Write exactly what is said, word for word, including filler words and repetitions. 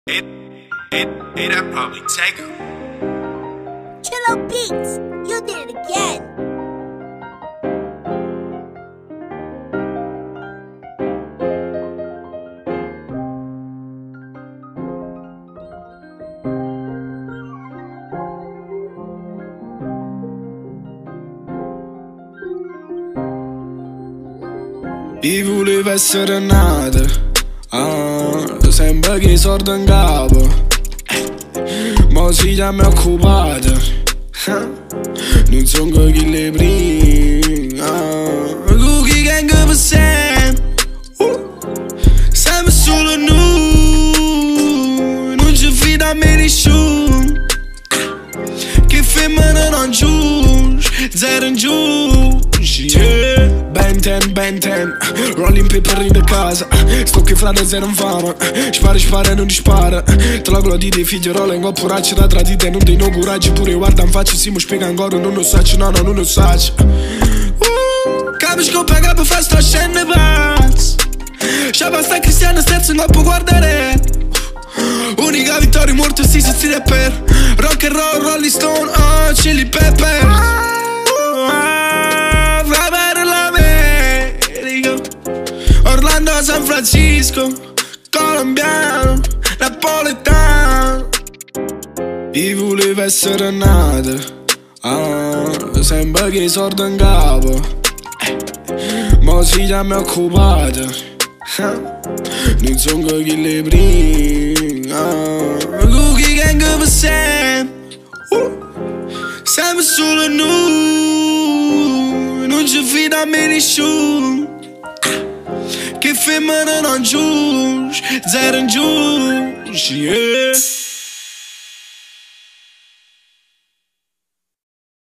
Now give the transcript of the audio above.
Hey, hey, hey, that probably take her. Chillo Beats, you did it again. E voleva essere nata, ah, sembra che sordo in capo, ma si chiama occupata, ah, non sono chi le prima, ah, cookie gang per sempre, uh, siamo solo noi, non ci fida a me nessuno, che femmina non giuge, zero in giù, yeah. Ben ten, ben ten, rolling paper in casa, sto che frate zero infama, spara, spara e non spara, te la gloria dei figlieroli, in coppa raccia da tradite, non dei no coraggio, pure guarda in faccia, si mi spiega ancora, non lo saccio, no, no, non lo saccio. Uh, capisco per capo festa scende pazzo, sciapa sta cristiana, sterzo in coppa guardare, unica vittoria morta, sti si rapper, rock and roll, Rolling Stone, oh, Chili Pepper. Orlando, San Francisco, colombiano, napoletano. E voleva essere nata, ah, sembra che sordo in capo, ma si chiama occupata, ah, non sono chi le prima, ah, cookie gang per sempre, uh, siamo solo noi, non ci fida a me nessuno, che femmina non giuge, zero in giù, yeah.